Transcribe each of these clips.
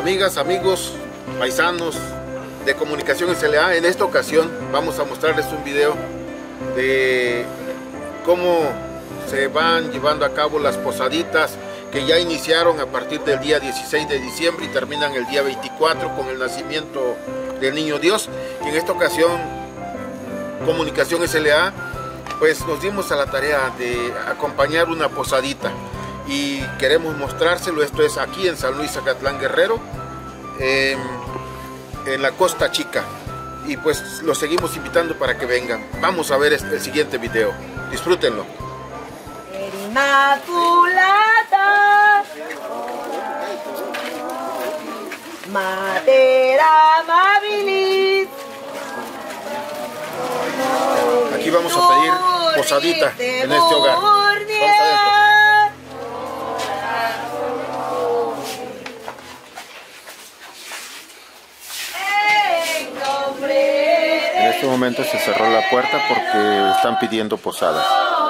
Amigas, amigos, paisanos de Comunicación SLA, en esta ocasión vamos a mostrarles un video de cómo se van llevando a cabo las posaditas que ya iniciaron a partir del día 16 de diciembre y terminan el día 24 con el nacimiento del Niño Dios. Y en esta ocasión Comunicación SLA pues nos dimos a la tarea de acompañar una posadita y queremos mostrárselo. Esto es aquí en San Luis Zacatlán, Guerrero, en la Costa Chica, y pues los seguimos invitando para que vengan. Vamos a ver el siguiente video, disfrútenlo. Inmaculada, Mater amabilis. Aquí vamos a pedir posadita en este hogar. Vamos adentro. En este momento se cerró la puerta porque están pidiendo posada.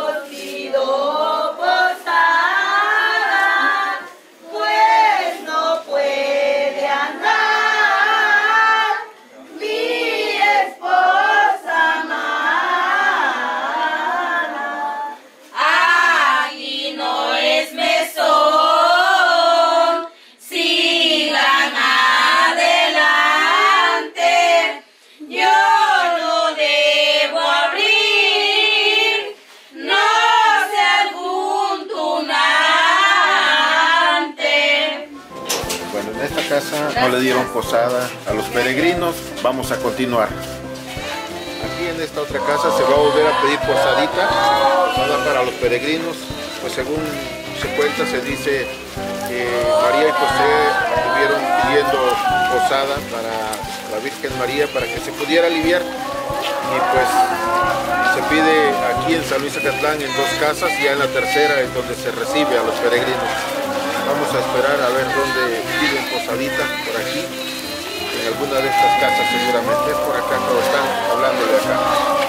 En esta casa no le dieron posada a los peregrinos. Vamos a continuar. Aquí en esta otra casa se va a volver a pedir posadita para los peregrinos. Pues según se cuenta, se dice que María y José estuvieron pidiendo posada para la Virgen María para que se pudiera aliviar. Y pues se pide aquí en San Luis Zacatlán en dos casas, y ya en la tercera es donde se recibe a los peregrinos. Vamos a esperar a ver dónde piden posadita, por aquí, en alguna de estas casas seguramente. Es por acá, pero están hablando de acá.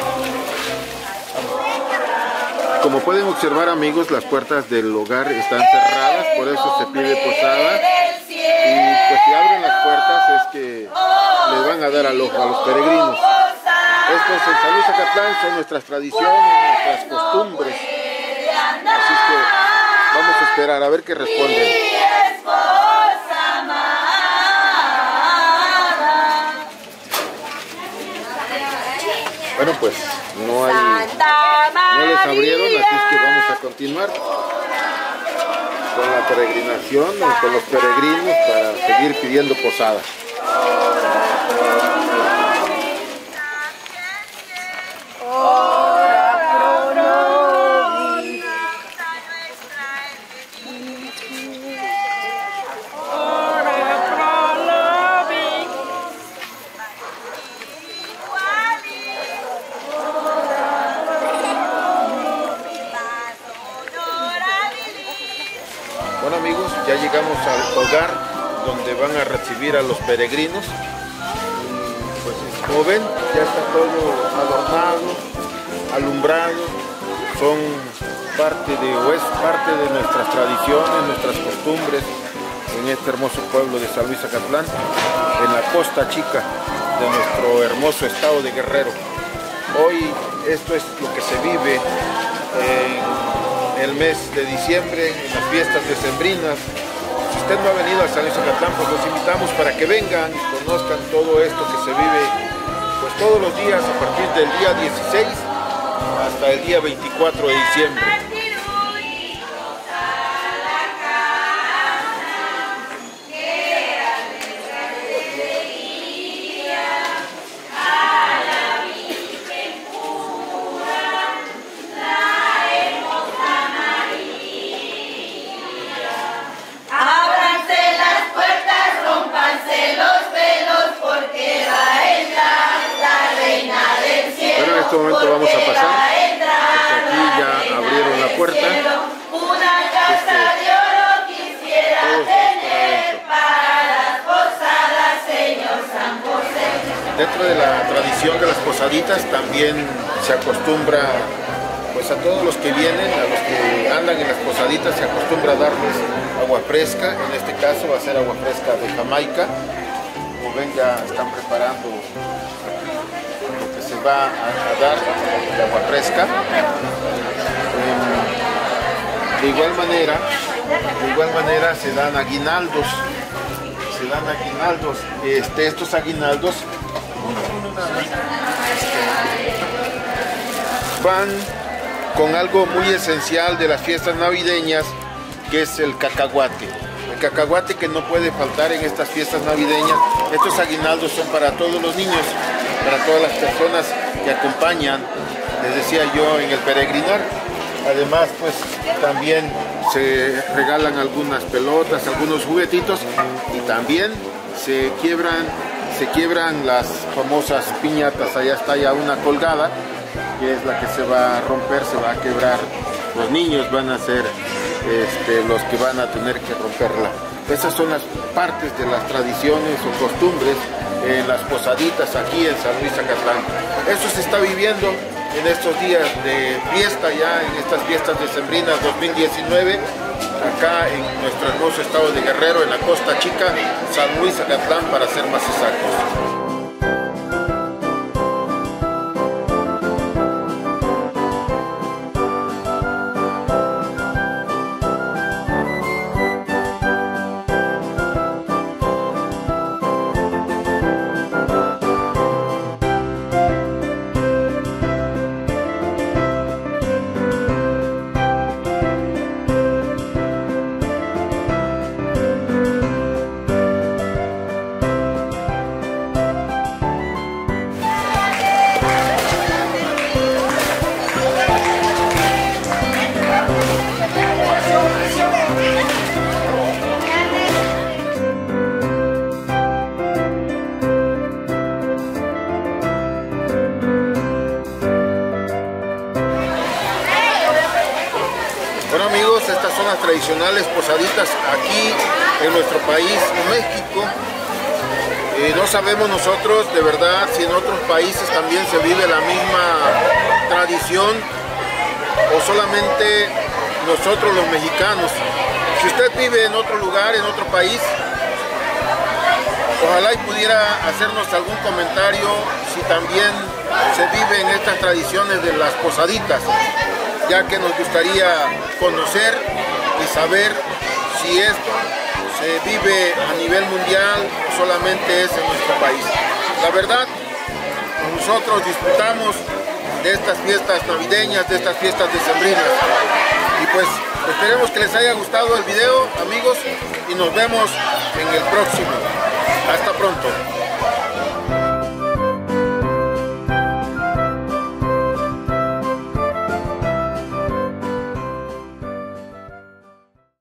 Vamos. Como pueden observar, amigos, las puertas del hogar están cerradas, por eso se pide posada. Y pues si abren las puertas es que les van a dar alojo a los peregrinos. Esto es en San Luis Zacatlán, son nuestras tradiciones, nuestras costumbres. Así es que vamos a esperar a ver qué responden. Bueno, pues no les abrieron, así es que vamos a continuar con la peregrinación, con los peregrinos, para seguir pidiendo posada. Bueno, amigos, ya llegamos al hogar donde van a recibir a los peregrinos. Pues como ven, ya está todo adornado, alumbrado. Son parte de nuestras tradiciones, nuestras costumbres en este hermoso pueblo de San Luis Zacatlán, en la Costa Chica de nuestro hermoso estado de Guerrero. Hoy esto es lo que se vive en el mes de diciembre, en las fiestas decembrinas. Si usted no ha venido a San Luis Zacatlán, pues los invitamos para que vengan y conozcan todo esto que se vive pues todos los días a partir del día 16 hasta el día 24 de diciembre. En este momento vamos a pasar, porque aquí ya abrieron la puerta. Dentro de la tradición de las posaditas también se acostumbra pues a todos los que vienen, a los que andan en las posaditas, se acostumbra a darles agua fresca. En este caso va a ser agua fresca de Jamaica. Como ven, ya están preparando lo que se va a dar de agua fresca. De igual manera se dan aguinaldos. Estos aguinaldos van con algo muy esencial de las fiestas navideñas, que es el cacahuate. El cacahuate que no puede faltar en estas fiestas navideñas. Estos aguinaldos son para todos los niños, para todas las personas que acompañan, les decía yo, en el peregrinar. Además, pues también se regalan algunas pelotas, algunos juguetitos, y también se quiebran las famosas piñatas. Allá está ya una colgada, que es la que se va a romper, se va a quebrar. Los niños van a ser los que van a tener que romperla. Esas son las partes de las tradiciones o costumbres en las posaditas aquí en San Luis Zacatlán. Eso se está viviendo en estos días de fiesta, ya en estas fiestas decembrinas 2019, acá en nuestro hermoso estado de Guerrero, en la Costa Chica, San Luis Zacatlán, para ser más exactos. Bueno amigos, estas son las tradicionales posaditas aquí en nuestro país, México. No sabemos nosotros de verdad si en otros países también se vive la misma tradición o solamente nosotros los mexicanos. Si usted vive en otro lugar, en otro país, ojalá y pudiera hacernos algún comentario si también se viven estas tradiciones de las posaditas, ya que nos gustaría conocer y saber si esto se vive a nivel mundial o solamente es en nuestro país. La verdad, nosotros disfrutamos de estas fiestas navideñas, de estas fiestas decembrinas. Y pues esperemos que les haya gustado el video, amigos, y nos vemos en el próximo.